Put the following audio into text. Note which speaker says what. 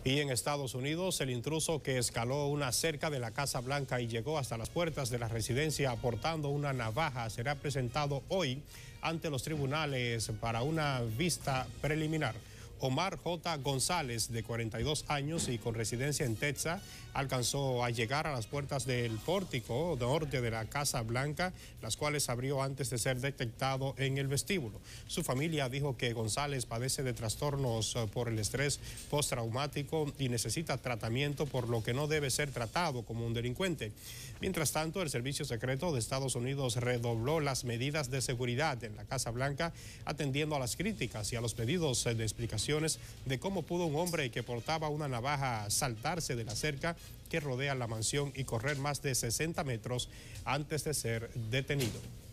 Speaker 1: Y en Estados Unidos, el intruso que escaló una cerca de la Casa Blanca y llegó hasta las puertas de la residencia portando una navaja será presentado hoy ante los tribunales para una vista preliminar. Omar J. González, de 42 años y con residencia en Texas, alcanzó a llegar a las puertas del pórtico norte de la Casa Blanca, las cuales abrió antes de ser detectado en el vestíbulo. Su familia dijo que González padece de trastornos por el estrés postraumático y necesita tratamiento, por lo que no debe ser tratado como un delincuente. Mientras tanto, el Servicio Secreto de Estados Unidos redobló las medidas de seguridad en la Casa Blanca, atendiendo a las críticas y a los pedidos de explicación de cómo pudo un hombre que portaba una navaja saltarse de la cerca que rodea la mansión y correr más de 60 metros antes de ser detenido.